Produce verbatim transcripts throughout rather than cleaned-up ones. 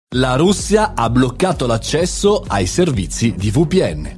La Russia ha bloccato l'accesso ai servizi di V P N.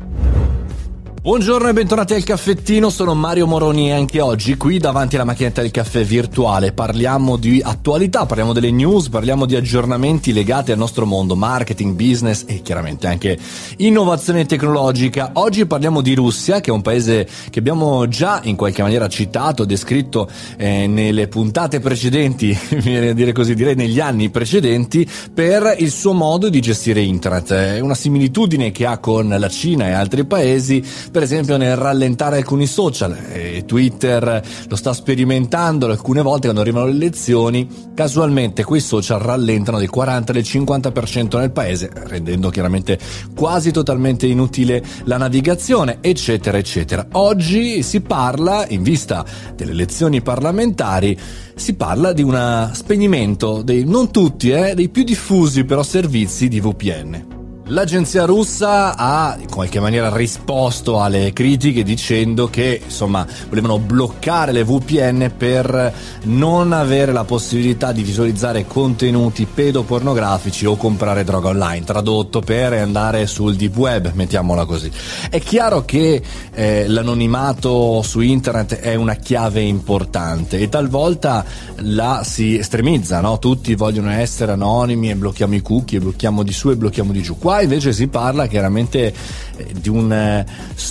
Buongiorno e bentornati al caffettino, sono Mario Moroni e anche oggi qui davanti alla macchinetta del caffè virtuale parliamo di attualità, parliamo delle news, parliamo di aggiornamenti legati al nostro mondo, marketing, business e chiaramente anche innovazione tecnologica. Oggi parliamo di Russia, che è un paese che abbiamo già in qualche maniera citato, descritto eh, nelle puntate precedenti, mi viene a dire così, direi negli anni precedenti, per il suo modo di gestire internet. È una similitudine che ha con la Cina e altri paesi, per esempio nel rallentare alcuni social. E Twitter lo sta sperimentando, alcune volte quando arrivano le elezioni casualmente quei social rallentano del quaranta al cinquanta per cento nel paese, rendendo chiaramente quasi totalmente inutile la navigazione, eccetera eccetera. Oggi si parla, in vista delle elezioni parlamentari, si parla di un spegnimento dei, non tutti, eh, dei più diffusi però servizi di V P N. L'agenzia russa ha in qualche maniera risposto alle critiche dicendo che insomma volevano bloccare le V P N per non avere la possibilità di visualizzare contenuti pedopornografici o comprare droga online, tradotto per andare sul deep web, mettiamola così. È chiaro che eh, l'anonimato su internet è una chiave importante e talvolta la si estremizza, no? Tutti vogliono essere anonimi e blocchiamo i cookie, e blocchiamo di su e blocchiamo di giù. Qua invece si parla chiaramente di un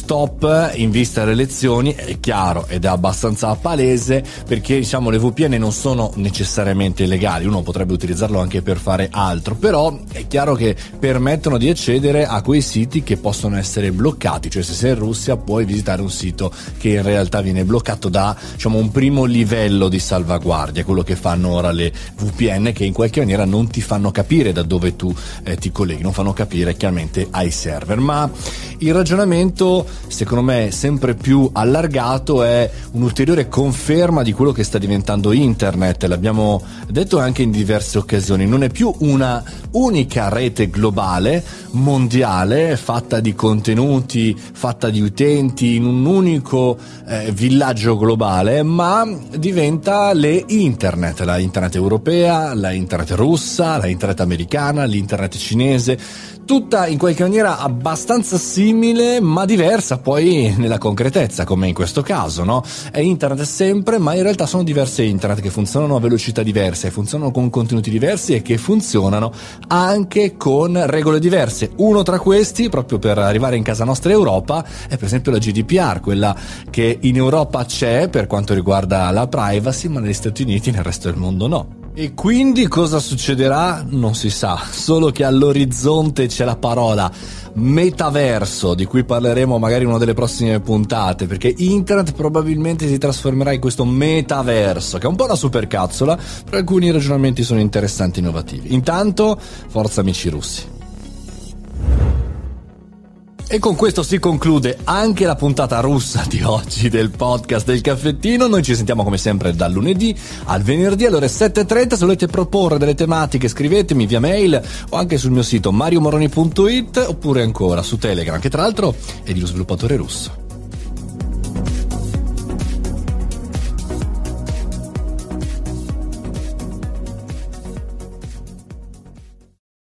stop in vista delle elezioni, è chiaro ed è abbastanza palese, perché diciamo le V P N non sono necessariamente illegali, uno potrebbe utilizzarlo anche per fare altro, però è chiaro che permettono di accedere a quei siti che possono essere bloccati, cioè se sei in Russia puoi visitare un sito che in realtà viene bloccato da diciamo un primo livello di salvaguardia, quello che fanno ora le V P N, che in qualche maniera non ti fanno capire da dove tu eh, ti colleghi, non fanno capire chiaramente ai server. Ma il ragionamento secondo me sempre più allargato è un'ulteriore conferma di quello che sta diventando internet. L'abbiamo detto anche in diverse occasioni, non è più una unica rete globale mondiale fatta di contenuti, fatta di utenti in un unico eh, villaggio globale, ma diventa le internet, la internet europea, la internet russa, la internet americana, l'internet cinese, tutta in qualche maniera abbastanza simile ma diversa poi nella concretezza, come in questo caso, no? È internet sempre, ma in realtà sono diverse internet che funzionano a velocità diverse, funzionano con contenuti diversi e che funzionano anche con regole diverse. Uno tra questi, proprio per arrivare in casa nostra Europa, è per esempio la G D P R, quella che in Europa c'è per quanto riguarda la privacy, ma negli Stati Uniti e nel resto del mondo no. E quindi cosa succederà? Non si sa, solo che all'orizzonte c'è la parola metaverso, di cui parleremo magari in una delle prossime puntate, perché internet probabilmente si trasformerà in questo metaverso, che è un po' una supercazzola, però alcuni ragionamenti sono interessanti e innovativi. Intanto, forza amici russi. E con questo si conclude anche la puntata russa di oggi del podcast del caffettino. Noi ci sentiamo come sempre dal lunedì al venerdì alle ore sette e trenta. Se volete proporre delle tematiche scrivetemi via mail o anche sul mio sito mario moroni punto it oppure ancora su Telegram, che tra l'altro è di uno sviluppatore russo.